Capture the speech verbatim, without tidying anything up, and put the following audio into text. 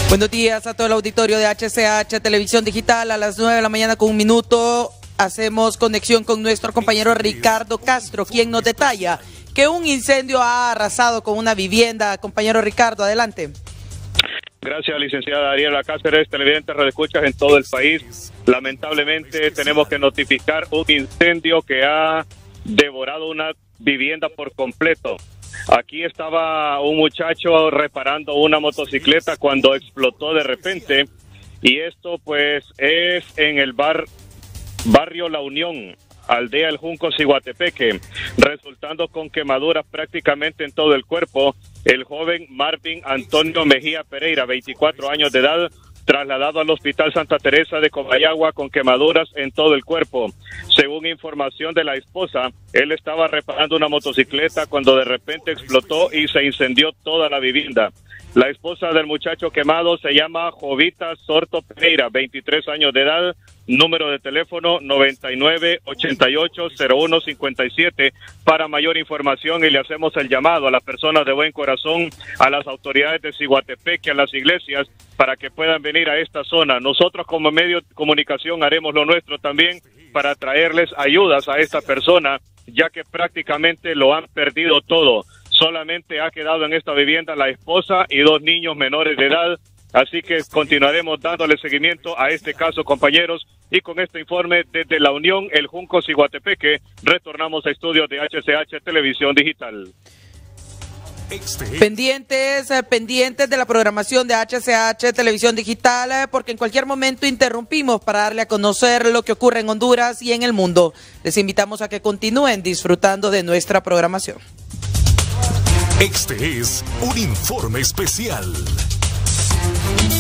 Buenos días a todo el auditorio de H C H Televisión Digital. A las nueve de la mañana con un minuto hacemos conexión con nuestro compañero Ricardo Castro, quien nos detalla que un incendio ha arrasado con una vivienda. Compañero Ricardo, adelante. Gracias, licenciada Ariela Cáceres, televidentes, radioescuchas en todo el país. Lamentablemente tenemos que notificar un incendio que ha devorado una vivienda por completo. Aquí estaba un muchacho reparando una motocicleta cuando explotó de repente, y esto pues es en el bar barrio La Unión, aldea El Junco, Ciguatepeque, resultando con quemaduras prácticamente en todo el cuerpo. El joven Marvin Antonio Mejía Pereira, veinticuatro años de edad, trasladado al Hospital Santa Teresa de Comayagua con quemaduras en todo el cuerpo. Según información de la esposa, él estaba reparando una motocicleta cuando de repente explotó y se incendió toda la vivienda. La esposa del muchacho quemado se llama Jovita Sorto Pereira, veintitrés años de edad, número de teléfono noventa y nueve, ochenta y ocho, cero uno cincuenta y siete para mayor información, y le hacemos el llamado a las personas de buen corazón, a las autoridades de Ciguatepeque, a las iglesias, para que puedan venir a esta zona. Nosotros como medio de comunicación haremos lo nuestro también para traerles ayudas a esta persona, ya que prácticamente lo han perdido todo. Solamente ha quedado en esta vivienda la esposa y dos niños menores de edad, así que continuaremos dándole seguimiento a este caso, compañeros, y con este informe desde La Unión, El Junco, Ciguatepeque, retornamos a estudios de H C H Televisión Digital. Pendientes, eh, pendientes de la programación de H C H Televisión Digital, eh, porque en cualquier momento interrumpimos para darle a conocer lo que ocurre en Honduras y en el mundo. Les invitamos a que continúen disfrutando de nuestra programación. Este es un informe especial.